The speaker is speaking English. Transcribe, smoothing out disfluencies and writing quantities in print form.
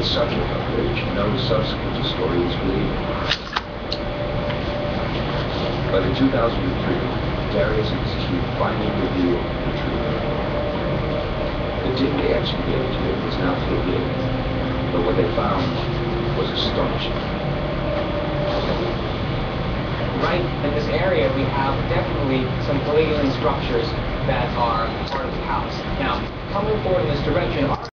subject of which no subsequent historian is believed. But in 2003, Darius and his team finally revealed the truth. The dig they excavated here was now filled in, but what they found was astonishing. Right in this area, we have definitely some coagulating structures that are part of the house. Now, coming forward in this direction,